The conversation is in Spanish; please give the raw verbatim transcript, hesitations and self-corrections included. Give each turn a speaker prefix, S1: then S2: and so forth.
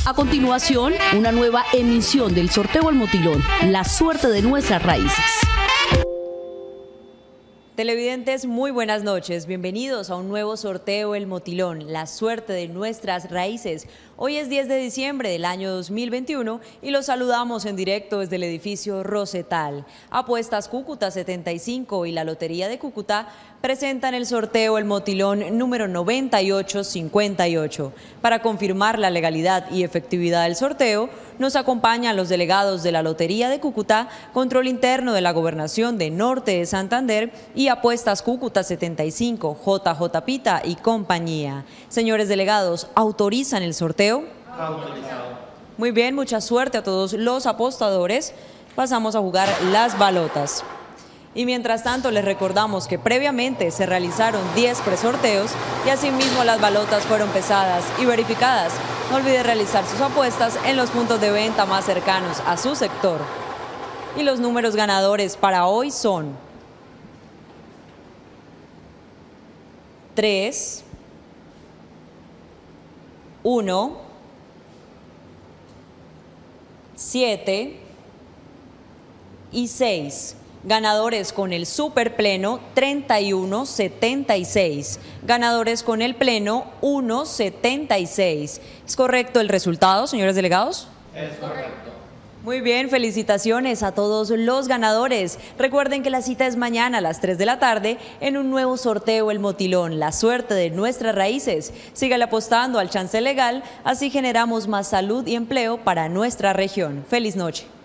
S1: A continuación, una nueva emisión del sorteo El Motilón, la suerte de nuestras raíces.
S2: Televidentes, muy buenas noches. Bienvenidos a un nuevo sorteo El Motilón, la suerte de nuestras raíces. Hoy es diez de diciembre del año dos mil veintiuno y los saludamos en directo desde el edificio Rosetal. Apuestas Cúcuta setenta y cinco y la Lotería de Cúcuta presentan el sorteo El Motilón número noventa y ocho cincuenta y ocho. Para confirmar la legalidad y efectividad del sorteo, nos acompañan los delegados de la Lotería de Cúcuta, Control Interno de la Gobernación de Norte de Santander y Apuestas Cúcuta setenta y cinco, J J Pita y compañía. Señores delegados, ¿autorizan el sorteo?
S3: Autorizado.
S2: Muy bien, mucha suerte a todos los apostadores. Pasamos a jugar las balotas. Y mientras tanto les recordamos que previamente se realizaron diez presorteos y asimismo las balotas fueron pesadas y verificadas. No olvide realizar sus apuestas en los puntos de venta más cercanos a su sector. Y los números ganadores para hoy son tres, uno, siete y seis. Ganadores con el superpleno treinta y uno setenta y seis. Ganadores con el pleno uno setenta y seis. ¿Es correcto el resultado, señores delegados?
S3: Es correcto.
S2: Muy bien, felicitaciones a todos los ganadores. Recuerden que la cita es mañana a las tres de la tarde en un nuevo sorteo El Motilón, la suerte de nuestras raíces. Sígale apostando al chance legal, así generamos más salud y empleo para nuestra región. Feliz noche.